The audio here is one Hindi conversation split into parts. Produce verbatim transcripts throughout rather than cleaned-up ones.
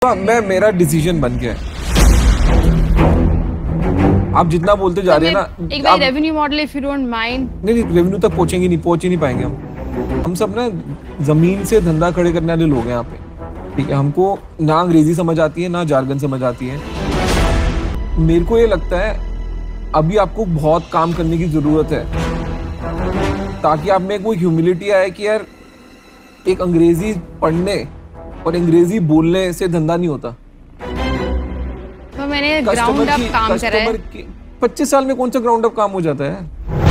तो मैं मेरा डिसीजन बन गया है। आप जितना बोलते जा रहे हैं ना, एक बार revenue model if you don't mind. नहीं नहीं, रेवेन्यू तक पहुंचेंगे नहीं, पहुंच ही नहीं पाएंगे हम। हम सब ना जमीन से धंधा खड़े करने वाले लोग हैं यहाँ पे, ठीक है। हमको ना अंग्रेजी समझ आती है ना जार्गन समझ आती है। मेरे को ये लगता है अभी आपको बहुत काम करने की जरूरत है, ताकि आप में कोई ह्यूमिलिटी आए कि यार एक अंग्रेजी पढ़ने और अंग्रेजी बोलने से धंधा नहीं होता। तो मैंने ग्राउंड अप काम करा है। पच्चीस साल में कौन सा ग्राउंड अप काम हो जाता है?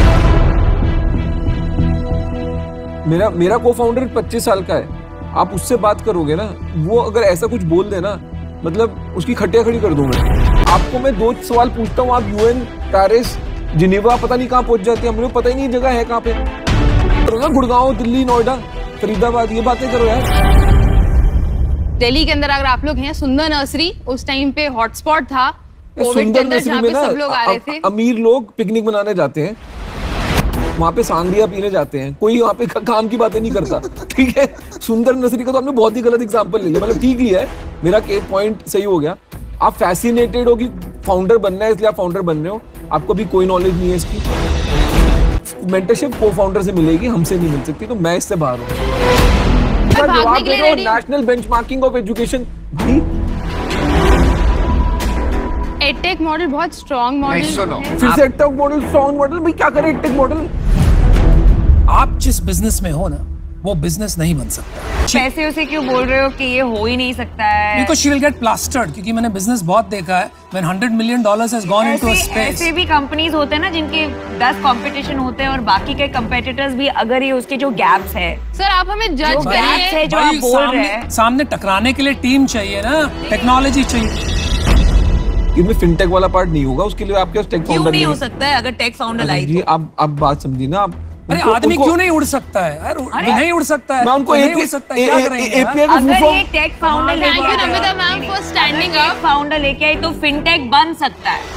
मेरा मेरा को फाउंडर पच्चीस साल का है, आप उससे बात करोगे ना, वो अगर ऐसा कुछ बोल देना, मतलब उसकी खटिया खड़ी कर दूं मैं। आपको मैं दो सवाल पूछता हूँ, आप यूएन, पेरिस, जिनेवा पता नहीं कहाँ पहुंच जाते हैं, मुझे पता ही नहीं जगह है कहाँ पे। करो ना, गुड़गांव, दिल्ली, नोएडा, फरीदाबाद, ये बातें करो यार। दिल्ली के अंदर अगर आप लोग हैं, सुंदर नर्सरी उस टाइम पे हॉटस्पॉट था, कोविड के अंदर जहाँ पे सब लोग आ रहे थे। अमीर लोग पिकनिक मनाने जाते हैं, वहाँ पे सांगरिया पीने जाते हैं, कोई वहाँ पे काम की बातें नहीं करता, ठीक है। सुंदर नर्सरी का तो आपने बहुत ही गलत एग्जांपल ले लिया, मतलब ठीक ही है, मेरा के पॉइंट सही हो गया। आप फैसिनेटेड हो कि फाउंडर बनना है इसलिए आप फाउंडर बन रहे हो, आपको भी कोई नॉलेज नहीं है इसकी। मेंटरशिप को फाउंडर से मिलेगी, हमसे नहीं मिल सकती, तो मैं इससे बाहर हूँ। जवाब दे रहे हो नेशनल बेंचमार्किंग ऑफ एजुकेशन। भाई एडटेक मॉडल बहुत स्ट्रॉन्ग मॉडल है। फिर से एडटेक मॉडल स्ट्रॉन्ग मॉडल, भाई क्या करे एडटेक मॉडल? आप जिस बिजनेस में हो ना, वो बिजनेस नहीं बन सकता। पैसे उसे क्यों बोल रहे हो कि ये हो ही नहीं सकता है? Because she will get plastered, क्योंकि मैंने बिजनेस बहुत देखा है। When hundred million dollars has gone into a space. ऐसे भी कंपनीज होते हैं ना जिनके दस कंपटीशन होते हैं और बाकी के कंपेटिटर्स भी, अगर ये उसके जो गैप्स है। सर आप हमें जज गैप्स है जो आप बोल रहे हैं। सामने टकराने के लिए टीम चाहिए ना, टेक्नोलॉजी चाहिए। इसमें फिनटेक वाला पार्ट नहीं होगा, उसके लिए आपके पास टेक फाउंडर नहीं हो सकता है। अगर टेक फाउंडर आई जी, आप आप बात समझी ना। आप अरे आदमी क्यों नहीं उड़ सकता है यार? नहीं उड़ सकता है, मैं उनको नहीं उड़ सकता है, क्या करेंगे? अगर ये tech founder thank you Namita ma'am for standing up. Founder लेके आई तो फिनटेक बन सकता है।